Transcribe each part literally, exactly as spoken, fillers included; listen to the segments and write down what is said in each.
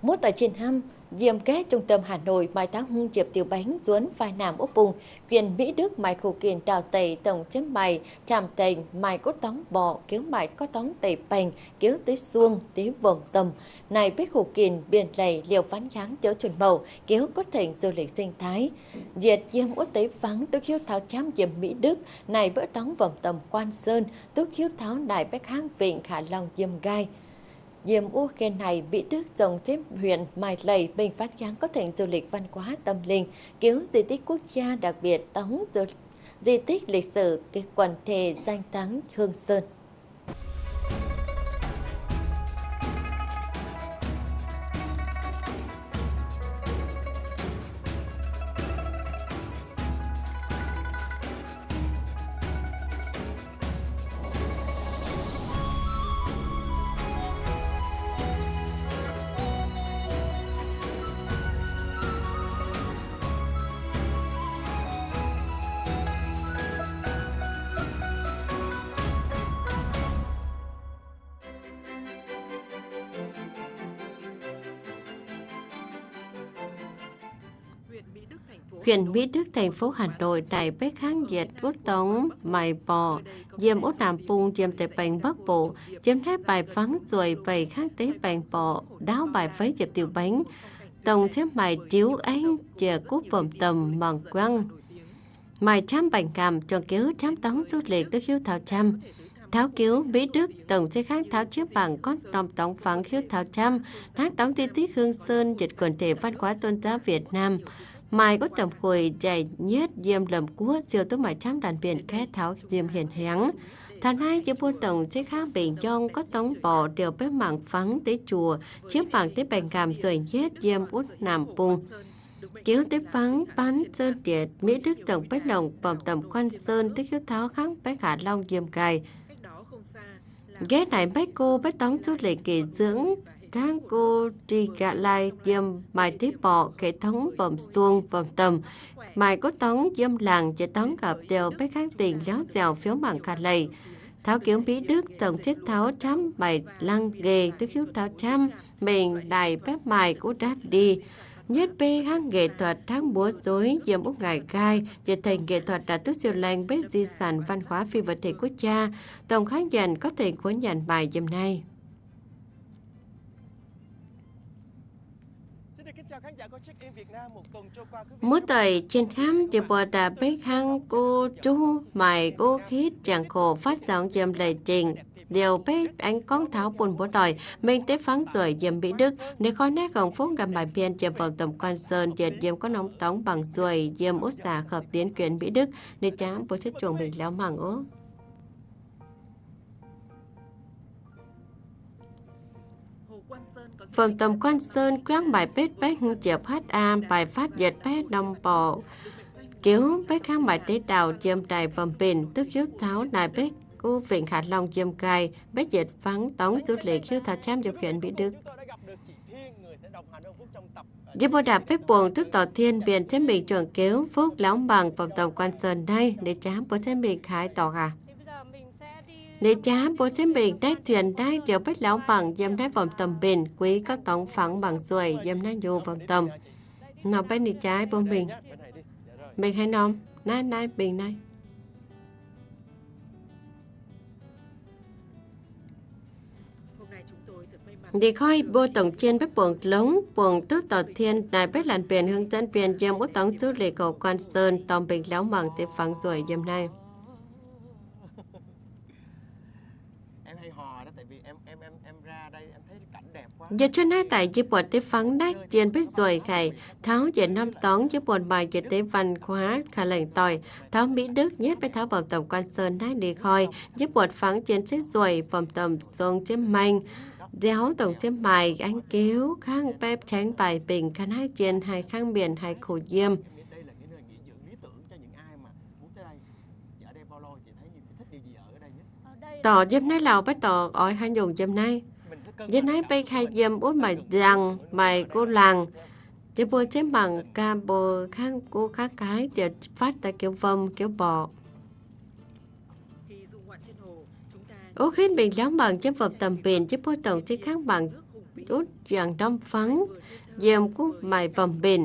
Mốt tại trên hăm, diêm kết trung tâm Hà Nội mai tháng hương chiệp tiểu bánh duốn phai nam úp bùng, quyền Mỹ Đức mai khổ kiền đào tẩy tổng chấm mày, chạm tẩy mai cốt tóng bò, kéo mày có tóng tẩy bành, kéo tới xuông, tới vòng tầm. Này biết khổ kiền biển lầy liều ván kháng chớ chuẩn màu, kéo cốt thành du lịch sinh thái. Diệt diêm út tế vắng tức hiếu tháo chám diêm Mỹ Đức, này bữa tóng vòng tầm Quan Sơn, tức hiếu tháo nài bách hang vịnh Khả Long diêm gai. Diêm u khen này bị Đức dòng xếp huyện Mai Lầy, Bình Phát Giáng có thành du lịch văn hóa tâm linh, cứu di tích quốc gia đặc biệt tống di tích lịch sử cái quần thể danh thắng Hương Sơn. Huyện Mỹ Đức, thành phố Hà Nội, đại bếp kháng diệt út tống, mài bò, diêm út Nam Pung, diêm tệ bành Bắc Bộ, diêm thép bài vắng rồi vầy kháng tế bành bò, đáo bài phấy diệp tiểu bánh, tổng xếp mài chiếu ánh, chìa cúp vòng tầm, màng quăng. Mài chám bành càm, tròn kéo chám tóng du lịch tức hiếu thảo chăm. Tháo cứu Mỹ Đức, tổng chế kháng tháo chiếc bằng có nòng tóng phẳng khiếu thảo chăm, thác tóng di tích Hương Sơn, dịch quần thể văn hóa tôn giáo Việt Nam. Mai có tầm khủi dày nhất diêm lầm cua siêu tố mải chám đàn biển khẽ tháo diêm hiền héng. Tháng hai diêm buôn tổng chế khác bình dông có tống bò đều bếp mạng phắng tới chùa, chiếc bằng tới bành cảm rồi nhất diêm út Nam Pung. Kéo tới phắng bán sơn điệt Mỹ Đức tổng bếp đồng vòng tầm Quan Sơn tới khiếu tháo kháng bếp Khả Long diêm cài. Ghé này bách cô bếp tống du lịch kỳ dưỡng các cô đi gạ lai diêm mài tiếp bọ hệ thống vòng xuông vòng tầm mài có tống diêm làng chỉ tống gặp đều bách kháng tiền giáo dèo phiếu mạng cả lầy tháo kiếm Mỹ Đức tổng chết tháo chăm mài lăng ghê tức hiếu tháo chăm mình đài bếp mài của đát đi nhất bê hang nghệ thuật tháng búa dối diêm úc ngải gai trở thành nghệ thuật đã tức siêu lành bếp di sản văn hóa phi vật thể quốc gia tổng kháng dành có thể của nhàn bài diêm này. Mỗi tời trên khám thì bò đà bếp hang cô chú mày cô khít chẳng khổ phát giọng dầm lời trình điều bếp anh con tháo buồn bố đòi mình tế phán rồi dầm Mỹ Đức nếu có nét gồng phúc gặp bài biên dầm vào tầm Quan Sơn dệt dầm có nóng tóng bằng ruồi dầm út xà hợp tiến quyền Mỹ Đức để chám bố thích chuồng mình léo màng ố. Phòng tầm Quan Sơn quét bài bếp bếp hương chiệp hát a bài phát dệt bếp đông bò kéo bếp kháng bài tế đào diêm đài vòng bình tức hiếu tháo đài bếp của vịnh Khả Long diêm cài bếp dệt phắng tống du lịch khiếu thảo chám điều khiển Mỹ Đức. Diệp bồ đạp bếp buồn tức tỏ thiên biển trên bình trường kéo phúc lão bằng phòng tầm Quan Sơn đây để chám bố trên bình khái tỏ gà. Để chá bố xem bình đáy thuyền đáy điều bách lão bằng dâm đáy vòng tầm bình quý có tổng phẳng bằng ruồi dâm đáy dù vòng tầm. Nào bách đi trái bố mình. Mình hay nông, nái nái bình này. Đi khói bố tổng trên bếp buồng lống, buồng tốt tỏ thiên, này bách làn biển hướng dẫn viên dâm bố tổng du lịch cầu Quan Sơn, tòm bình lão bằng tiếp phẳng ruồi dâm này. Giờ chuyên hai tại dịp buồn tế phắng đách tiền bích rồi khải tháo dệt năm tóng dịp buồn bài dệt tế văn hóa khả lệnh tỏi tháo Mỹ Đức nhất với tháo vòng tầm Quan Sơn đách đi khoi dịp buồn phắng chiến xích rồi vòng tầm xuống chém manh déo tổng chém bài anh kéo khang bếp tránh bài bình khăn hai chiến hai khang biển hai khổ diêm. Tỏ dịp này lào bắt tỏ ói hai dùng dịp này. Dịp này bây khai dìm út mày rằng mày cô làng. Dịp bố chế bằng ca bồ kháng cô khá cái để phát tại kiểu vông kiểu bò. Ú khít bình lắm bằng chế vật tầm biển chế bố tổng chế kháng bằng út dạng đông phấn diêm cú mày vầm bình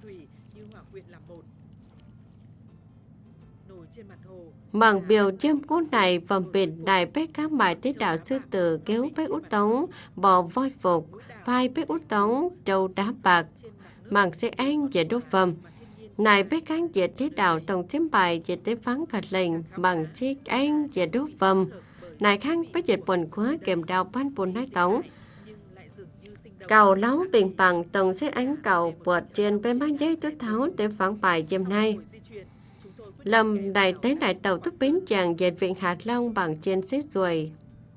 bằng biểu chiêm cú này vầm bình này bếp các mài tế đạo sư tử kéo bếp út tống bò voi phục vai bếp út tống trâu đá bạc màng xe anh về đốt vầm này bếp kháng về tế đạo tổng chiếm bài về tế phán khật lệnh bằng chiếc anh về đốt vầm này kháng bếp dịch quần quá kèm đào bán bùn nái tống cầu lấu bình bằng tổng xe anh cầu vượt trên bên bán giấy tức tháo để phản bài dùm nay lâm đại tế đại tàu tức bến chàng dệt viện Hạ Long bằng trên xếp ruồi.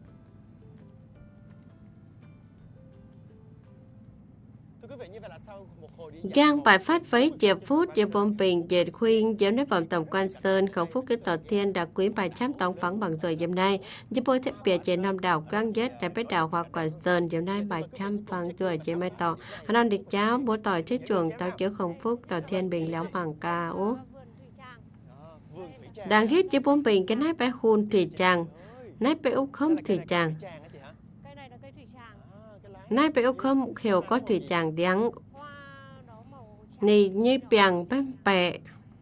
Giang bài phát với Diệp Phút, Diệp Bông Bình, Dệt Khuyên, Diệp Nếp Vọng Tổng Quan Sơn, Khổng Phúc Kết Tỏ Thiên, Đặc Quý bài chám tổng phẳng bằng rồi dùm nay. Diệp Bôi Thiết Biệt, Dệt Nam Đảo, Quang Dết, Đại Bế Đảo, Hoa Quả Sơn, dùm nay bài chám phẳng rồi dệt mai tỏ. Hà Nam Địch Cháo, Bố Tỏi Chết Chuồng, Tao Kiểu Khổng Phúc, Tỏ Thiên Bình Léo Bằng Ca Ú. Đang hít Diệp Bông Bình, cái nái bé khuôn thủy chàng, nái bé úc không thủy chàng. Nái bé úc không hiểu có thủy chàng đắng. Nì như bèng bánh bẹ.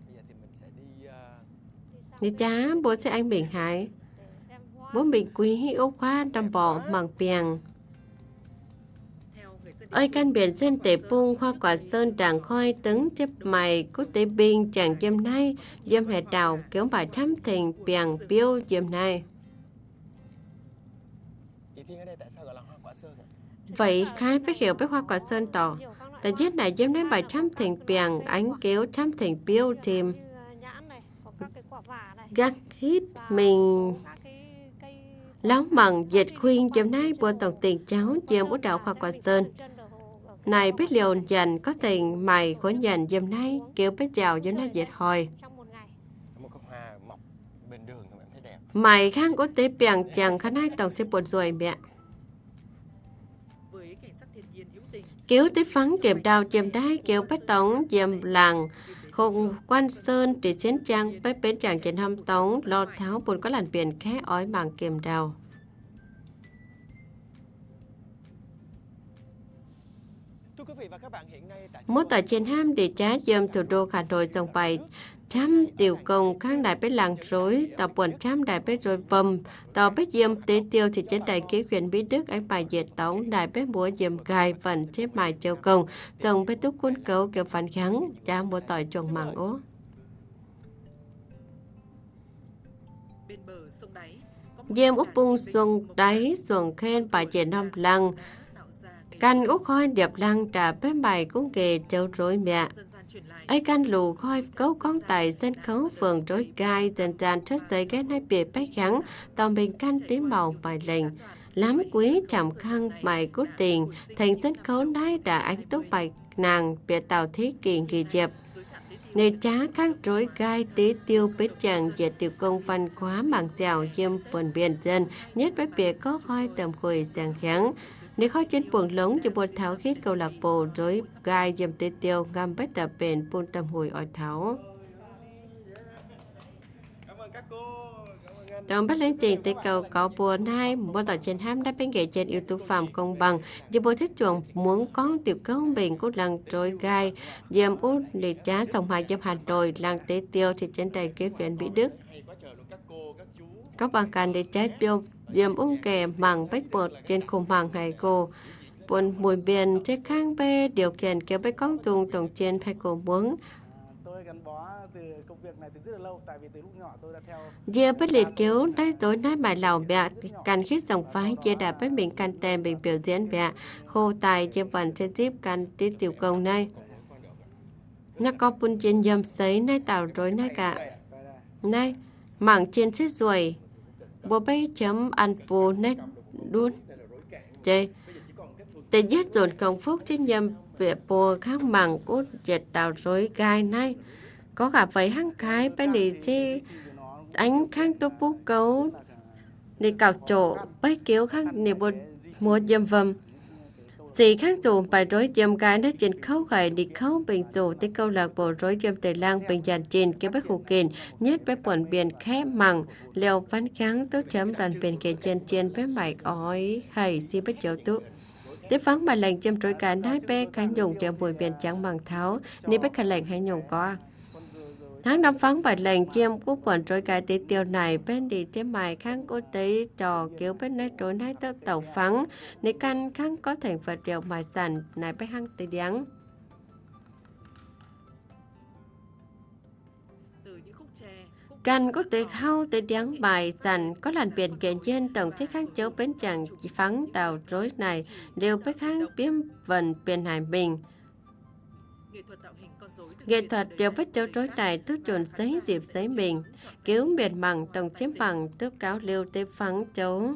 Nì chá bố sẽ anh Bình Hải. Bố mình quý hữu khoa đâm bỏ bằng bèng. Ơi căn biển dân tể bung Hoa Quả Sơn đảng khoi tứng tiếp mày cốt tế binh chẳng dâm nay dâm hệ đào kéo bài thăm thình bèng biêu dâm nay. Vậy khai biết hiểu biết Hoa Quả Sơn tỏ. Tại giết này dâm nay bài thăm thình bèng ánh kéo thăm thình biêu tìm gắt hít mình láo mặn dệt khuyên dâm nay bùa tổng tiền cháu dâm út đạo Hoa Quả Sơn. Này biết liều dành có tiền mày của dành dùm nay kêu biết chào cho nó dệt hồi. Mày kháng có tế bèng chẳng khá nai tổng sẽ buồn rồi mẹ. Kéo tế phán kèm đào chìm đáy kéo bách tống dùm làng khung quan sơn để xến trang bếp bến chẳng trên hâm tống lo tháo buồn có làn biển khé ói bằng kèm đào. Mốt tại trên ham để trá dâm thủ đô Hà Nội dòng bài trăm tiểu công kháng đại bếp làng rối tàu buồn trăm đại bếp rối vầm tàu bếp dâm tế tiêu thì trên đại kế khuyến bí đức anh bài dệt tống đại bếp búa dâm gai phần xếp mài châu công dòng bếp túc cuốn cấu kiểu phản kháng cha mua tỏi chuồng mảng ố. Dâm úp bung xuồng đáy xuồng khen bài dệt năm lăng căn út khói điệp lăng trả bếp bài cũng kề trâu rối mẹ. Ấy căn lù khói cấu con tài sân khấu phường rối gai dần dàn trất giấy ghét hai bìa bách kháng tàu mình căn tím màu bài lệnh. Lắm quý chạm khăn bài cút tiền thành sân khấu đáy đã ánh tốt bài nàng bìa tàu thế kỷ nghỉ dẹp. Nề trá khăn rối gai tế tiêu bếp chàng dệt tiểu công văn khóa mảng dẻo dâm vườn biển dân nhất bếp bìa có khói tầm khủy giang kháng. Nếu khó trên buồng lống cho buôn tháo khít câu lạc bộ rối gai dầm tế tiêu ngâm bếp tập bền buôn tâm hồi ỏi tháo. Đồng bắt lên trình tế cầu có buồn hai một tỏi trên ham đã bên ghế trên yếu tố phạm công bằng dù bố thích chuồng muốn con tiểu cấu bình cốt lăng rối gai dầm út để trá sòng hài dầm Hà Nội lăng tế tiêu thì trên đầy kế quyền Mỹ Đức. Có bằng càn để trái tiêu dầm ung kè mảng bách bột trên khung mảng hay cô buồn mùi biển chế khang bê điều khiển kéo bách con dùng tổng trên hay cổ muốn tôi gắn bó từ công việc này từ rất là lâu tại vì từ lúc nhỏ tôi đã theo dưa bất liệt kéo đáy tối nát bài lào bẹ càn khít dòng phái chia đạp bách mình can tem bình biểu diễn bẹ khô tài chia vần trên zip can tí tiểu công này nó có bún trên dầm sấy nay tạo rối nay cả nay mảng trên xích ruồi bố bây chấm ăn bù nét đun chơi để giết dồn công phúc trên nhầm việc bùa khác mảng cốt dệt tạo rối gai này có cả vậy hăng cái bên đi chứ ánh khang tô bú cấu đi cào chỗ bấy kéo khác nè bột mua dâm vầm gì khác dù bài rối dâm cái nó trên khâu khải đi khâu bình dù tới câu lạc bộ rối dâm tề lang bình dàn trên cái bách hù kền nhất bách quần biển khép mảng liều văn kháng tốt chấm đoàn biển kền trên trên bách mạch ói hay gì bách cháu tụ tiếp phán bài lệnh châm trôi cả nái bé khánh dùng để mùi biển trắng bằng tháo ni bé khả lệnh hay nhung có tháng năm phán bài lệnh chiêm quốc quần trôi cả tí tiêu này bên đi thêm mài kháng quốc tế trò kiểu bên nái trôi nái tớ tàu phán ni căn kháng có thành vật điều mài sàn này bé hăng tí điáng Căn có thể khâu tới đáng bài sẵn có làn biển kiện dân tổng chức kháng chấu bến chẳng phán tàu rối này đều với kháng biếm vần biển hải bình. Nghệ thuật đều với chấu rối này thức chuẩn giấy dịp giấy mình, cứu miền bằng tổng chiếm bằng tước cáo liêu tế phán chấu.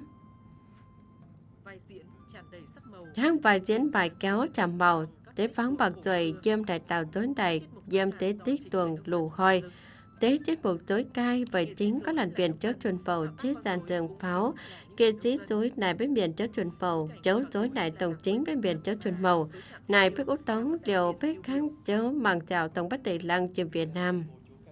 Hang bài diễn bài kéo trầm màu, tế phán bạc rồi dâm đại tàu tối đầy, dâm tế tiết tuần lù hoi. Tế chết một tối cai bởi chính có làn biển chấu chuồn phầu chết dàn tường pháo kia dí dối này bên biển chấu chuồn phầu chấu dối này tổng chính bên biển chấu chuồn màu này biết út tống đều biết kháng chấu màng chào tổng bất tỷ lăng trên Việt Nam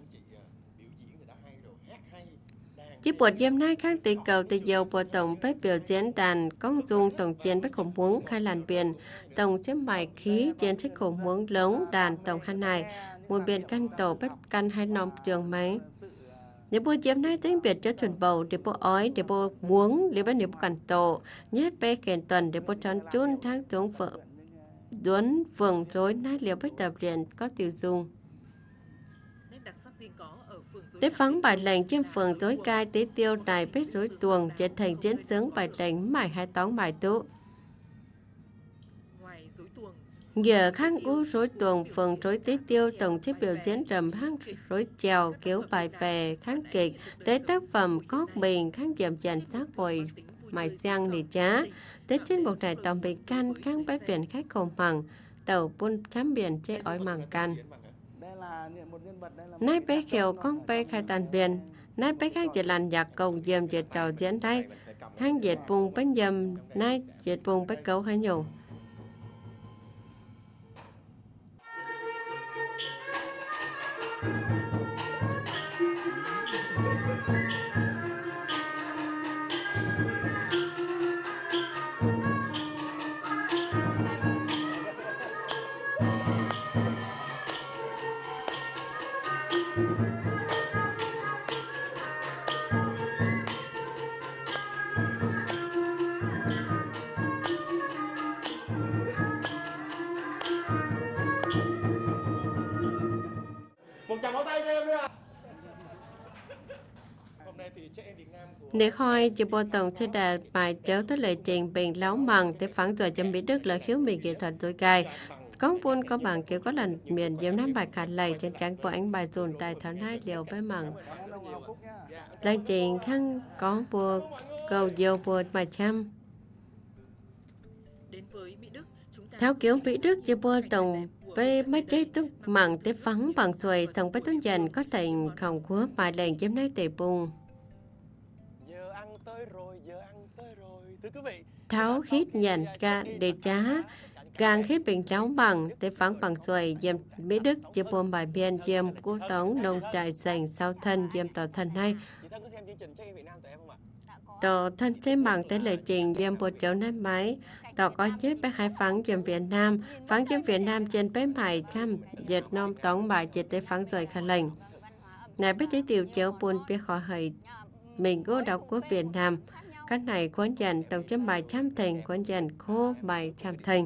chỉ buộc dêm nay kháng tỷ cầu tỷ dầu của tổng bếp biểu diễn đàn con dung tổng chiến bếp khổng muốn khai làn biển tổng chiếm bài khí chiến trích khổng muốn lớn đàn tổng khăn này một biển căn tổ bất căn hai nòng trường máy nếu bố chiếm nay tính biệt cho chuẩn bầu để bố ói để bố muốn để bố nếu căn tổ nhất bé kèn tuần để bố chọn chun tháng xuống vợ đuốn vườn rối nát liều bất tập luyện có tiêu dùng tiếp phán bài lệnh trên phường tối cai tế tiêu này biết rối tuồng trở thành chiến sướng bài lệnh mải hai tón bài tú giờ kháng ú rối tuồng phường rối tế tiêu tổng chức biểu diễn rầm hang rối chèo kiểu bài về kháng kịch tế tác phẩm có bình kháng giảm dần xác hồi mài giang nì chá tế trên một này tàu bị can kháng bãi biển khách khổng bằng tàu buôn chám biển chế ói màng can nái bé khiều con bé khai tàn biển nái bé khác chỉ làn nhạc cầu dầm dệt trò diễn đây kháng dệt vùng bánh dầm nái dệt vùng bách cấu hay nhủ Nếu khoi chỉ bộ tổng sẽ đạt bài chéo tới lời trình bình láo mằng để phán rồi cho Mỹ Đức là khiếu mình nghệ thuật dối gai. Có buôn có bằng kiểu có lần miền diễm năm bài khả lầy trên trắng của anh bài dùn tại tháng hai liều với mằng. Lời trình khăn có bùa cầu diều bùa bài trăm. Theo kiểu Mỹ Đức chỉ bộ tổng với mấy chế tức mằng tới phán bằng xuôi xong với tuấn dần có thành khổng khúa bài lệnh chiếm nay tề bùng. Tháo khít nhận ca để trá gang khít bình cháo bằng tế phán bằng xuôi dìm Mỹ Đức chưa buôn bài biên dìm cố tống đông trại dành sau thân dìm tỏ thân hay tỏ thân chế bằng tới lời trình dìm bộ cháu nét máy tỏ có nhất bé hai phán dìm Việt Nam phán dìm Việt Nam trên bếp bài trăm dệt nông tống bài dệt tế phán xuôi khả lệnh này biết tế tiểu cháu buôn biết khó hời mình cố đọc của Việt Nam các này cuốn dần tổng chấm bài trăm thành cuốn dần khô bài trăm thành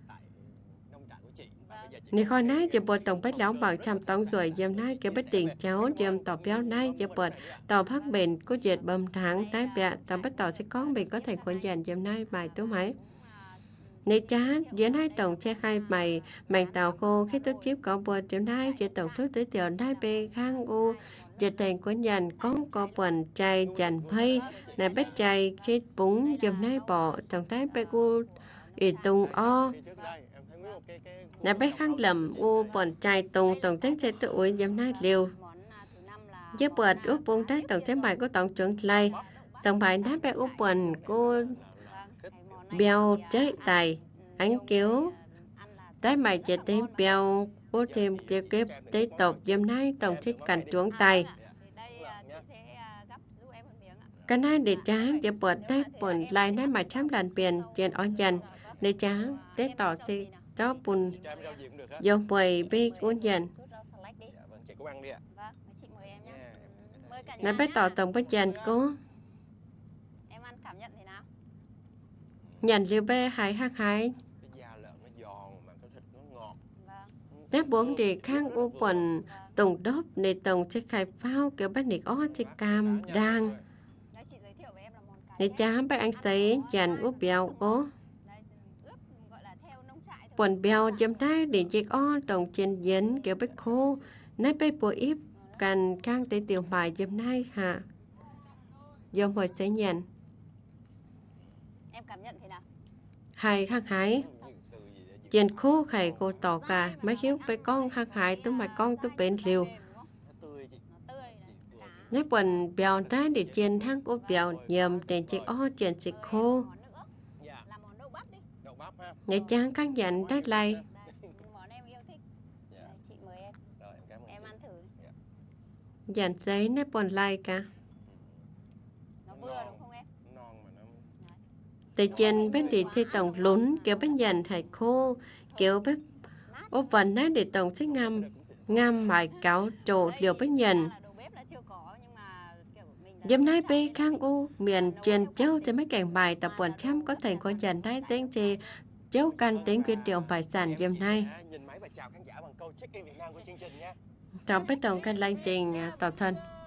nếu khỏi nãy giờ bộ tổng bách lão bằng trăm tông rồi dầm nãy cái bất tiền cháu dầm tỏ béo nãy giờ bật tỏ phát bền có dệt bầm tháng nãy bẹ tổng bách tỏ sẽ có mình có thành cuốn dần dầm nãy bài tú máy nếu chán diễn hai tổng che khai mày mảnh tàu khô khi tôi chip có bộ tiểu nãy giờ tổng thuốc tới tiểu nãy bê khang u dệt thành cuốn dần có có quần trai dần hay này bét trai chết bún dầm nãy bỏ tổng nãy bê u ỉ tung o nãy bét khang lầm u quần trai tung tổng tránh chơi tự uống dầm nãy liều giúp bật úp bún trái tổng thế bài của tổng trưởng lay tổng bài nãy bét úp quần cô béo chơi tài ánh cứu trái mày chế tế béo bố thêm kêu kếp tế tộc dâm nãy tổng thích cảnh chuống tay cái này để trái để bật nãy bẩn lại nãy mà chăm đàn biển trên ón dần Để chá, tế tỏ chị cho bùn dầu bầy bê cuốn dần. Chị cũng ăn đi ạ. Vâng, chị mời em nhé. Mời cả nhà. Nãy bé tỏ tổng bất dần cô. Em ăn cảm nhận thế nào? Nhận liều bê hái hắc hái. Cái da lợn nó giòn mà cái thịt nó ngọt. Vâng. Nắp bốn để khang u quần tổng đốc để tổng chế khai phao kiểu bát nịch ó chế cam đang. Đấy, chị giới thiệu với em là món cá. Để chá bé anh sấy dàn úp béo cô. Đấy, ướp gọi là theo nông trại thôi. Quần béo chấm đai để chiếc ó tổng trên dấn kiểu bách khô. Nắp bê bùa íp cần khang tế tiểu bài chấm nai hạ. Dòng hồi sẽ nhận. Em cảm nhận thế nào? Hai hắc hái. Trên khu khải cô tỏ cả mấy hiếu với con hắc hái tôi mà con tôi bên liều. Nó tươi đấy. Cá. Nắp quần béo đai để trên hang cô béo nhầm để chiếc ó trên chiếc khô. Món nữa. Là món đậu bắp đi. Đậu bắp ha. Để chán các nhận đắt lay. Đây, món em yêu thích. Đấy, chị mời em. Rồi, em cảm ơn Em chị. ăn thử. Dàn giấy nắp quần lay cả. Nó vừa đúng không em? Non mà nó Để trên bên đi chơi tổng lún kiểu bên dàn hải khô. Kiểu bếp ô vần nát để tổng thích ngâm. Ngâm mải cáo trổ liều bên nhận. Đầu bếp là chưa có nhưng mà kiểu mình đã Dâm nai bê khang u miền truyền châu cho mấy cảnh bài tập quần trăm có thành có dàn đai tên gì châu căn tính quyên tiểu bài sản dâm nai. nhìn máy và chào khán giả bằng câu check in Việt Nam của chương trình nha. Trọng bếp tổng căn lanh trình tập thân.